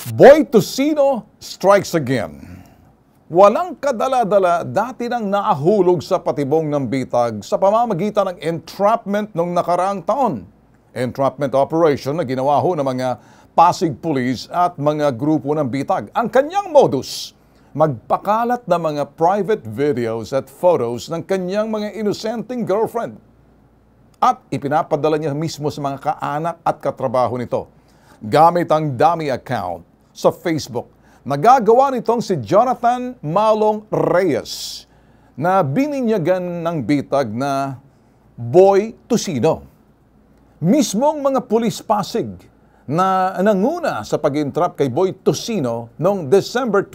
Boy Tocino strikes again. Walang kadala-dala dati nang naahulog sa patibong ng bitag sa pamamagitan ng entrapment noong nakaraang taon. Entrapment operation na ginawa ho ng mga Pasig Police at mga grupo ng bitag. Ang kanyang modus, magpakalat ng mga private videos at photos ng kanyang mga inosenteng girlfriend. At ipinapadala niya mismo sa mga kaanak at katrabaho nito gamit ang dummy account sa Facebook. Nagagawa nitong si Jonathan Malong Reyes na bininyagan ng bitag na Boy Tocino. Mismong mga pulis Pasig na nanguna sa pag-entrap kay Boy Tocino noong December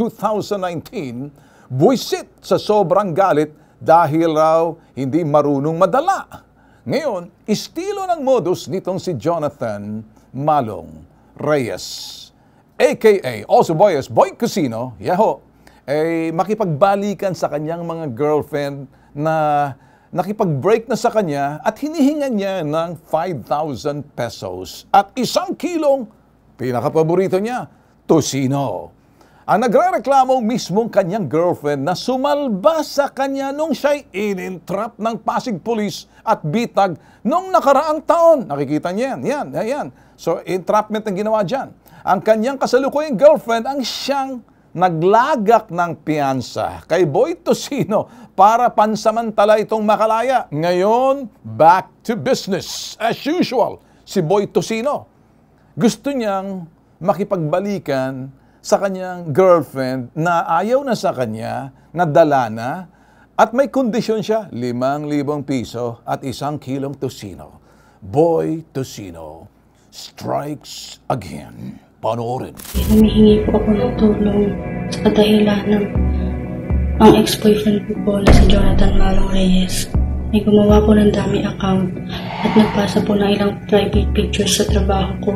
2019, buwisit sa sobrang galit dahil raw hindi marunong madala. Ngayon, estilo ng modus nitong si Jonathan Malong Reyes, a.k.a. also Boy Tocino, ay makipagbalikan sa kanyang mga girlfriend na nakipag-break na sa kanya at hinihingan niya ng 5,000 pesos at 1 kilong pinakapaborito niya, tocino. Ang nagrereklamo mismong kanyang girlfriend na sumalba sa kanya nung siya'y in-entrap ng Pasig Police at bitag nung nakaraang taon. Nakikita niya yan. So, entrapment ang ginawa dyan. Ang kanyang kasalukuyang girlfriend ang siyang naglagak ng piyansa kay Boy Tocino para pansamantala itong makalaya. Ngayon, back to business as usual. Si Boy Tocino gusto niyang makipagbalikan sa kanyang girlfriend na ayaw na sa kanya, nadala na, at may kondisyon siya, 5,000 piso at 1 kilong tocino. Boy Tocino strikes again. Panoorin. Humihingi po ako ng tulong sa kadahilan ng ang ex-boyfriend ko po na si Jonathan Malong Reyes. May gumawa po ng dummy account at nagpasa po ng ilang private pictures sa trabaho ko.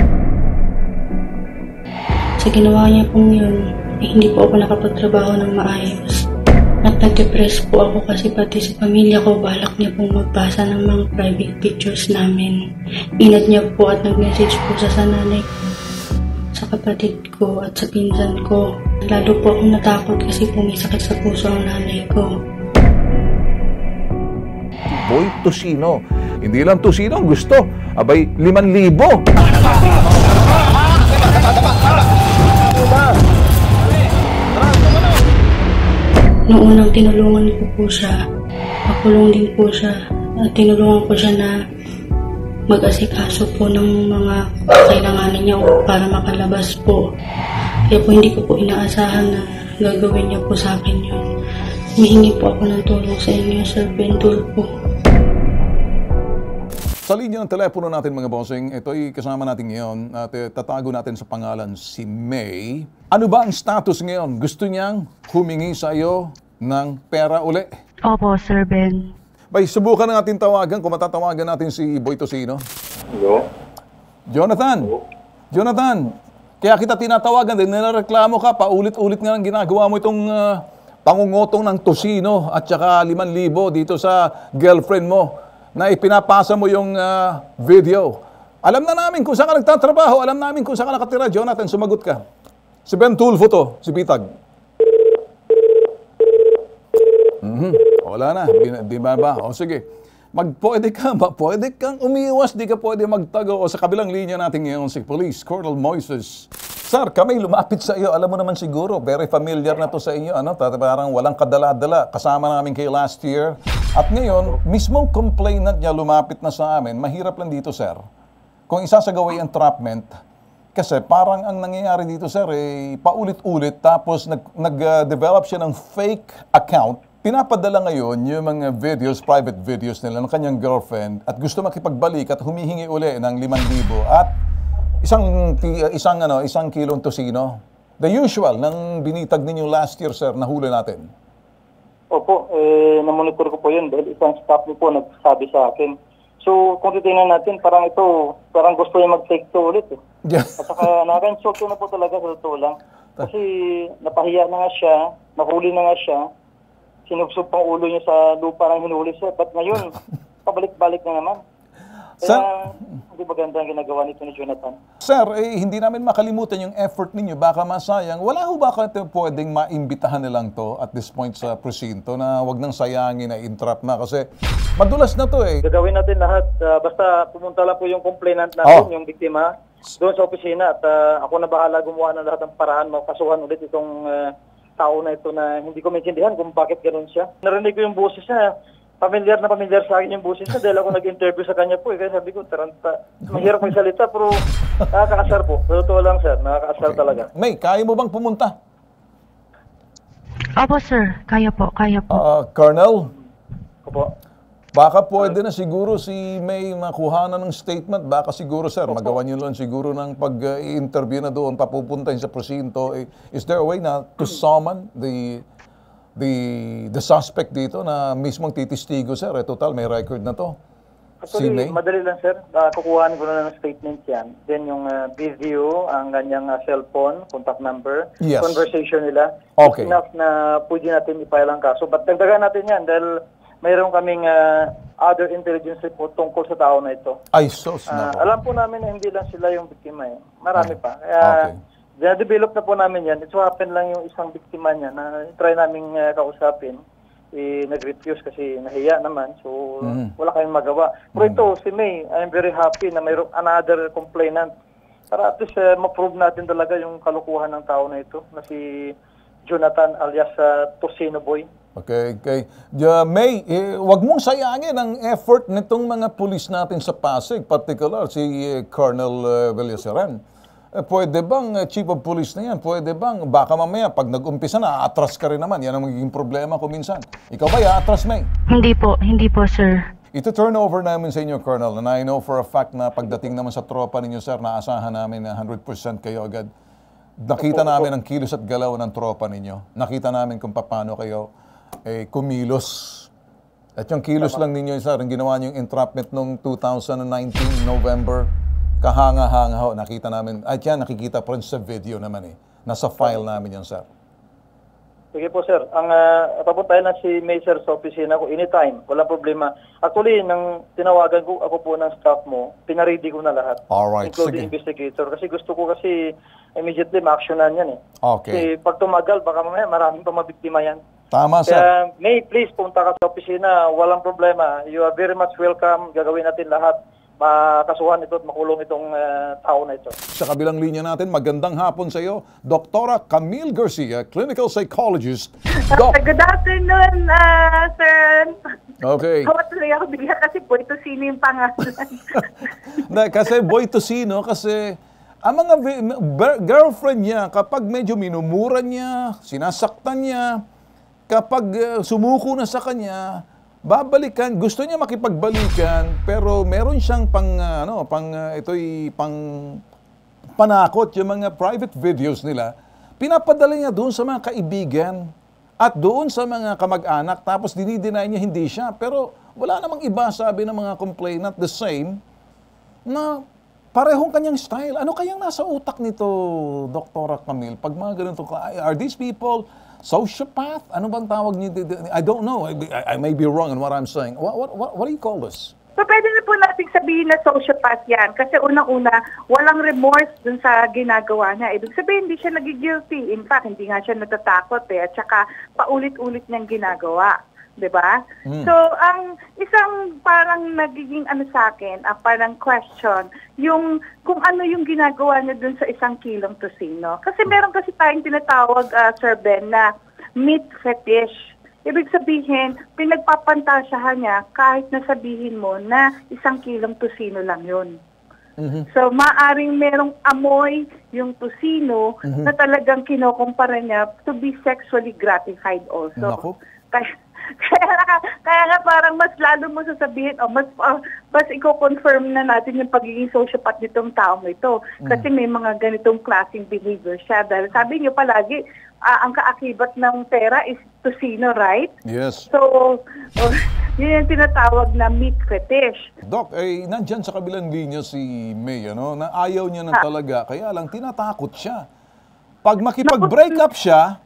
Sa ginawa niya pong yun, hindi po ako nakapagtrabaho ng maayos. Nagdepress po ako kasi pati sa pamilya ko balak niya pong magbasa ng mga private pictures namin. Inad niya po at nag-message po sa nanay ko, sa kapatid ko at sa pinsan ko. Lalo po akong natakot kasi pumisakit sa puso ang nanay ko. Boy Tocino. Hindi lang tocino ang gusto. Abay, 5,000. Noong unang tinulungan ko po siya, nakulong din po siya at tinulungan ko siya na mag-asikaso po ng mga kailanganin niya para makalabas po. Kaya po hindi ko po inaasahan na gagawin niya po sa akin yun. Humihingi po ako ng tulong sa inyo, Sir Bentul po. Sa linya ng telepono natin mga bossing, ito'y kasama natin ngayon at tatago natin sa pangalan si May. Ano ba ang status ngayon? Gusto niyang humingi sa iyo ng pera uli? Opo, Sir Ben. Bay, subukan na natin tawagan kung matatawagan natin si Boy Tocino. Hello? Jonathan! Hello? Jonathan! Kaya kita tinatawagan din, nilareklamo ka, paulit-ulit nga ang ginagawa mo itong pangungutong ng tocino at saka 5,000 dito sa girlfriend mo na ipinapasa mo yung video. Alam na namin kung saan ka nagtatrabaho, alam namin kung saan ka nakatira. Jonathan, sumagot ka. Si Ben Tulfo to, si Bitag. Wala na, di ba? O sige, pwede kang umiwas, di ka pwede magtago. O sa kabilang linya natin ngayon, si Police Colonel Moises. Sir, kami lumapit sa iyo, alam mo naman siguro, very familiar na to sa inyo, parang walang kadala-dala. Kasama namin kayo last year. At ngayon, mismong complainant niya lumapit na sa amin. Mahirap lang dito, sir. Kung isasagaway ang entrapment, kasi parang ang nangyayari dito, sir, paulit-ulit, tapos nag-develop siya ng fake account. Pinapadala ngayon yung mga videos, private videos nila ng kanyang girlfriend at gusto makipagbalik at humihingi uli ng 5,000 at isang kilong tocino. The usual ng binitag ninyo last year, sir, nahuli natin. Opo, namonitor ko po yun dahil isang staff niyo po nagsabi sa akin. So, kung titingnan natin, parang gusto niya mag-take two ulit. Yeah. At saka naka-insult na po talaga sa totoo lang. Kasi napahiya na nga siya, nahuli na nga siya, sinubsob pang ulo niya sa lupa ng hinuli siya. But ngayon, pabalik-balik na naman. Kaya hindi maganda ang ginagawa nito ni Jonathan. Sir, hindi namin makalimutan yung effort ninyo. Baka masayang. Wala ho ba kayo pwedeng maimbitahan nilang to at this point sa presinto na wag nang sayangin na entrap na? Kasi madulas na to eh. Gagawin natin lahat. Basta pumunta lang po yung complainant natin, yung biktima, doon sa opisina. At ako na bahala gumawa ng lahat ng paraan. Makasuhan ulit itong tao na ito na hindi ko maintindihan kung bakit ganoon siya. Narinig ko yung boses niya. Pamilyar sa akin yung boses niya dahil ako nag-interview sa kanya po. Kaya sabi ko, taranta, mahirap magsalita pero nakakaasar po. Totoo lang sir, nakakaasar talaga. May, kaya mo bang pumunta? Opo sir, kaya po. Colonel, Opo. baka pwede na siguro si May makuha na ng statement. Baka siguro sir, magawa niyo lang siguro ng pag-i-interview na doon, papupuntahin sa presinto. Is there a way na to summon the suspect dito na mismong titistigo, sir? Total, may record na to. Actually, Si May? madali lang sir. Kukuhanin ko na ng statement yan. Then yung video, ang kanyang cellphone, contact number, Yes. conversation nila. Okay. It's enough na pwede natin ipile ang kaso. But dagdagan natin yan dahil mayroon kaming other intelligence report tungkol sa tao na ito. Ay, sos na po. Alam po namin na hindi lang sila yung biktima eh. Marami pa. Kaya, Okay. develop na po namin yan. It so happen lang yung isang biktima niya na try namin kausapin. Nag-refuse kasi nahiya naman. So, wala kayong magawa. Pero ito, si May, I'm very happy na mayroong another complainant. Para at least ma-prove natin talaga yung kalukuhan ng tao na ito na si Jonathan alias Tosino Boy. Okay. May, wag mong sayangin ang effort nitong mga pulis natin sa Pasig, particular si Colonel Villaseran. Pwede bang, Chief of Police na yan, pwede bang, baka mamaya, pag nag-umpisa na, atras ka rin naman. Yan ang magiging problema ko minsan. Ikaw ba, atras, May? Hindi po sir. Ito turnover namin sa inyo, Colonel, and I know for a fact na pagdating naman sa tropa ninyo, sir, naasahan namin na 100% kayo agad. Nakita namin ang kilos at galaw ng tropa ninyo. Nakita namin kung paano kayo kumilos. At yung kilos lang ninyo, sir, ang ginawa niyo yung entrapment noong 2019, November, kahanga-hanga ho, nakita namin. At yan, nakikita pa rin sa video naman eh. Nasa file namin yan, sir. Sige po sir, ang papuntahin na si May sir sa opisina ko anytime, wala problema. Actually, nang tinawagan ko ako po ng staff mo, pinaredy ko na lahat. Alright, including sige. investigator. Kasi gusto ko kasi immediately ma-actionan yan eh. Okay. Kasi pag tumagal, baka mamaya maraming pa mabiktima yan. Tama, sir. Kaya May, please punta ka sa opisina, walang problema. You are very much welcome, gagawin natin lahat. Makasuhan ito at makulong itong tao na ito. Sa kabilang linya natin, magandang hapon sa iyo, Doktora Camille Garcia, clinical psychologist. Doc. Good afternoon, sir. Okay. Hawa tuloy ako bigla kasi po ito sino yung pangalan. Kasi boy Tosino, kasi ang mga girlfriend niya, kapag medyo minumura niya, sinasaktan niya, kapag sumuko na sa kanya, babalikan, gusto niya makipagbalikan, pero meron siyang panakot, yung mga private videos nila, pinapadala niya doon sa mga kaibigan at doon sa mga kamag-anak, tapos dinideny niya hindi siya. Pero wala namang iba, sabi ng mga complainant, the same, na parehong kanyang style. Ano kayang nasa utak nito, Dr. Camille? Pag mga ganito, are these people sociopath? Ano bang tawag niyo? I don't know. I may be wrong in what I'm saying. What do you call this? So pwede na po natin sabihin na sociopath yan kasi unang-una, walang remorse dun sa ginagawa niya. Ibig sabihin, hindi siya nagigilty. In fact, hindi nga siya natatakot At saka paulit-ulit niyang ginagawa. Diba? So, ang isang parang nagiging sa akin, parang question, yung kung ano yung ginagawa niya dun sa 1 kilong tosino. Kasi meron kasi tayong tinatawag, Sir Ben, na meat fetish. Ibig sabihin, pinagpapantasyahan niya kahit nasabihin mo na 1 kilong tosino lang yun. So, maaring merong amoy yung tosino na talagang kinokumpara niya to be sexually gratified also. Naku. Kaya nga parang mas lalo mo sasabihin, mas i-confirm na natin yung pagiging sociopath nitong taong ito. Kasi may mga ganitong klaseng behavior siya. Dahil sabi niyo palagi, ang kaakibat ng pera is tosino, right? Yes. So, yun yung tinatawag na meat fetish. Doc, nandyan sa kabilang linya si May, na ayaw niya na talaga, kaya lang tinatakot siya. Pag makipag-break up siya,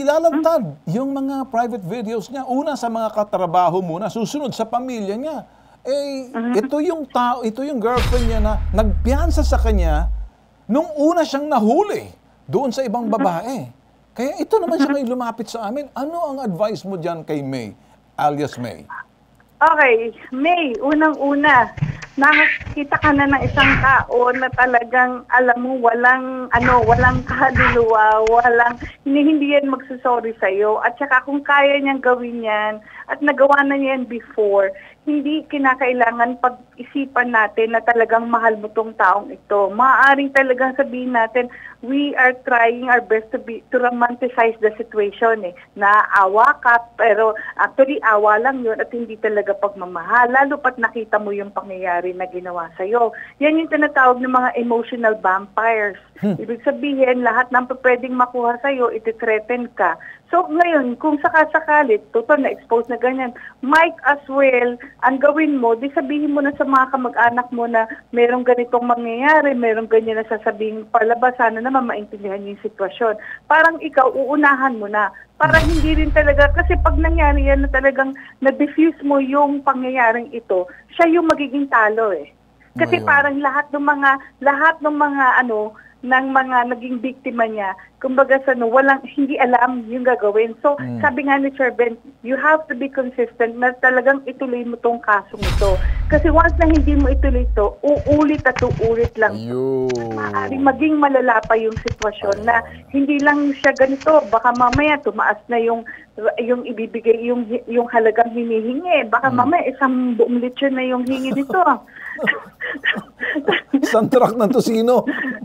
ilalantad yung mga private videos niya. Una sa mga katrabaho muna, susunod sa pamilya niya. ito yung tao, ito yung girlfriend niya na nagpiyansa sa kanya nung una siyang nahuli doon sa ibang babae. Kaya ito naman siya ngayon lumapit sa amin. Ano ang advice mo dyan kay May, alias May? Okay, May, unang-una, nakakita ka na ng isang tao na talagang, alam mo, walang kaluluwa, hindi yan magsusorry sa'yo. At saka kung kaya niyang gawin yan, at nagawa na niya yan before, hindi kinakailangan pag-isipan natin na talagang mahal mo tong taong ito. Maaaring talagang sabihin natin, we are trying our best to romanticize the situation. Naawa ka, pero actually awa lang yun at hindi talaga pagmamahal. Lalo pat nakita mo yung pangyayari na ginawa sa'yo. Yan yung tinatawag ng mga emotional vampires. Ibig sabihin, lahat ng pwedeng makuha sa'yo, iti-threaten ka. So ngayon, kung sakasakalit, total na-expose na ganyan, might as well, ang gawin mo, di sabihin mo na sa mga kamag-anak mo na merong ganitong mangyayari, merong ganyan na sasabihin palabas, sana naman maintindihan yung sitwasyon. Parang ikaw, uunahan mo na. Para hindi rin talaga, kasi pag nangyari yan na talagang na-diffuse mo yung pangyayaring ito, siya yung magiging talo eh. Kasi parang lahat ng mga naging biktima niya, kumbaga hindi alam yung gagawin. So, sabi nga ni Sir Ben, you have to be consistent na talagang ituloy mo tong kasong ito. Kasi once na hindi mo ituloy ito, uulit at uulit lang. Maaaring maging malala pa yung sitwasyon na hindi lang siya ganito, baka mamaya tumaas na yung ibibigay, yung halagang hinihingi. Baka mamaya isang buong lechon na yung hingi nito. Santrak ng tosino.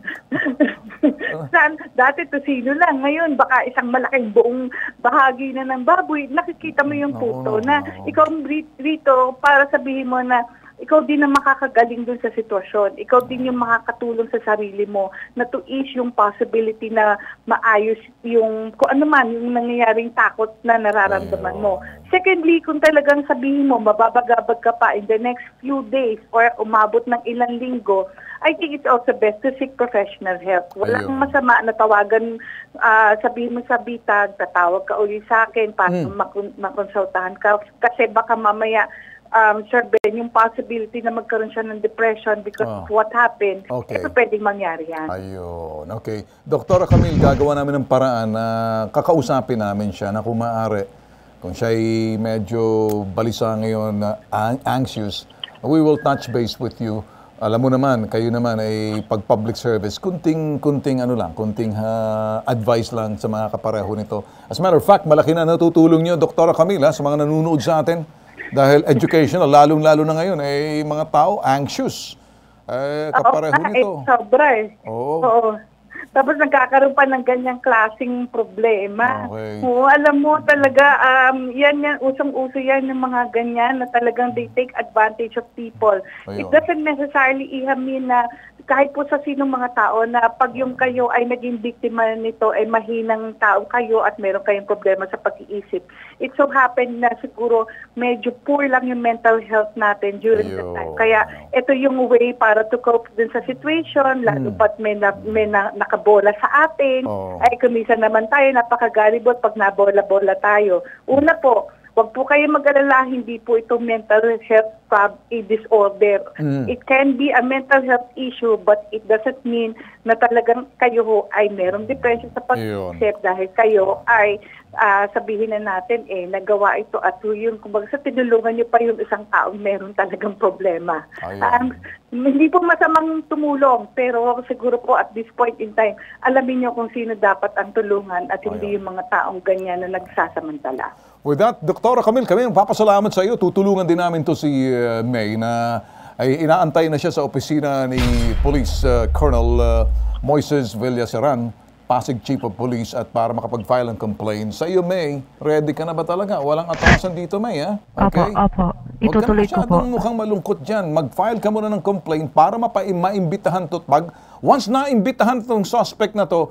Dati tosino lang. Ngayon, baka isang malaking buong bahagi na ng baboy. Nakikita mo yung puto na ikaw rito para sabihin mo na ikaw din ang makakagaling dun sa sitwasyon. Ikaw din yung makakatulong sa sarili mo na to ease yung possibility na maayos yung kung ano man yung nangyayaring takot na nararamdaman mo. Secondly, kung talagang sabihin mo mababagabag ka pa in the next few days or umabot ng ilang linggo, I think it's also best to seek professional help. Walang masama na tawagan, sabihin mo sa bitag, tatawag ka uli sa akin para makonsultahan ka. Kasi baka mamaya, Sir Ben, yung possibility na magkaroon siya ng depression because of what happened, ito pwedeng mangyari yan. Ayun, okay. Doktora Camille, gagawa namin ng paraan na kakausapin namin siya na kung maaari, kung siya'y medyo balisa ngayon, anxious, we will touch base with you. Alam mo naman, kayo naman ay pag-public service, kunting advice lang sa mga kapareho nito. As a matter of fact, malaki na natutulong niyo, Doktora Camille, sa mga nanonood sa atin. Dahil educational, lalong-lalo na ngayon, mga tao anxious. Kapareho nito. Sobra eh. Oo. Tapos nagkakaroon pa ng ganyang klaseng problema. Alam mo talaga, yan, usong-uso yan ng mga ganyan na talagang they take advantage of people. It doesn't necessarily mean na kahit po sa sinong mga tao na pag yung kayo ay naging biktima nito ay mahinang tao kayo at meron kayong problema sa pag-iisip. It so happened na siguro medyo poor lang yung mental health natin during that time. Kaya ito yung way para to cope din sa situation, lalo pat may nakabola sa atin. Ay kumisa naman tayo, napaka-galibot pag nabola-bola tayo. Una po, wag po kayo mag-alala, hindi po ito mental health disorder. It can be a mental health issue but it doesn't mean na talagang kayo ay merong depression sa pag-isip dahil kayo ay sabihin na natin nagawa ito at yun, kumbaga sa tinulungan niyo pa yung isang taong meron talagang problema. Hindi po masamang tumulong pero siguro po at this point in time, alamin niyo kung sino dapat ang tulungan at hindi yung mga taong ganyan na nagsasamantala. With that, Doktora Camille, kami magpapasalamat sa iyo. Tutulungan din namin to si May na ay inaantay na siya sa opisina ni Police Colonel Moises Villaseran, Pasig Chief of Police, at para makapag-file ng complaint. Sa iyo, May, ready ka na ba talaga? Walang atrasan dito, May, ha? Okay? Opo. Itutuloy ko po. Huwag ka mukhang malungkot dyan. Mag-file ka muna ng complaint para maimbitahan to. Once na-imbitahan itong suspect na to,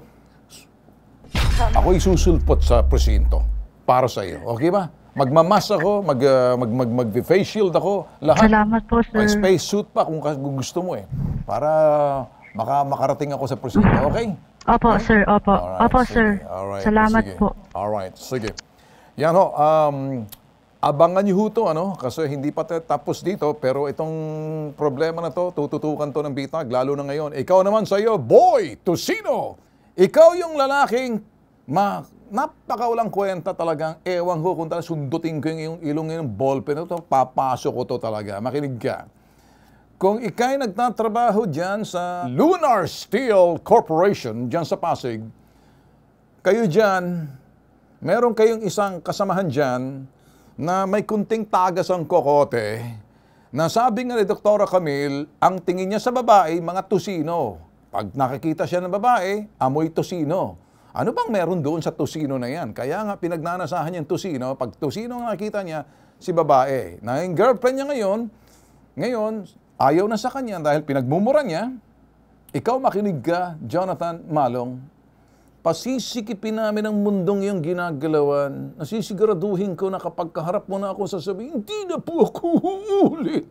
ako'y susulpot sa presinto para sa iyo. Okay ba? Magmamas ako, mag-face shield ako, lahat. Salamat po, sir. May space suit pa kung gusto mo para makarating ako sa presinto. Okay? Opo, sir. Opo. Alright, Opo, sige. sir. Alright, Salamat sige. po. Alright, sige. Yan ho, Abangan niyo ho to, ano? Kasi hindi pa tapos dito, pero itong problema na to, tututukan to ng bitag, lalo na ngayon. Ikaw naman sa iyo, Boy Tosino! Ikaw yung lalaking napakawalang kwenta talagang, ewan ko kung talagang sundutin ko yung ilong yung ballpen na to, papasok ko to talaga. Makinig ka. Kung ikay nagtatrabaho dyan sa Lunar Steel Corporation, dyan sa Pasig, kayo dyan, meron kayong isang kasamahan dyan na may kunting tagas ang kokote, na sabi nga ni Dr. Camille, ang tingin niya sa babae, mga tosino. Pag nakikita siya ng babae, amoy tosino. Ano bang meron doon sa tosino na yan? Kaya nga pinagnanasahan yung tosino, pag tosino ang nakita niya, si babae. Na yung girlfriend niya ngayon, ayaw na sa kanya dahil pinagmumura niya. Ikaw makinig ka, Jonathan Malong. Pasisikipin namin ang mundong iyong ginagalawan. Nasisiguraduhin ko na kapag kaharap mo na ako sasabihin, hindi na po ako uulit.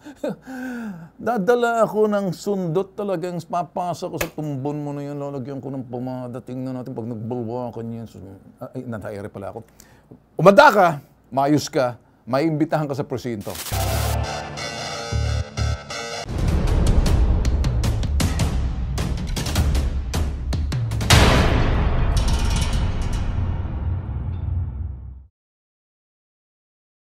Dadala ako ng sundot talagang papasa ko sa tumbon mo na yan. Lalagyan ko ng pumada. Tingnan natin pag nagbalwakan yan. Ay, nataire pala ako. Umanda ka, maayos ka, maimbitahan ka sa presinto.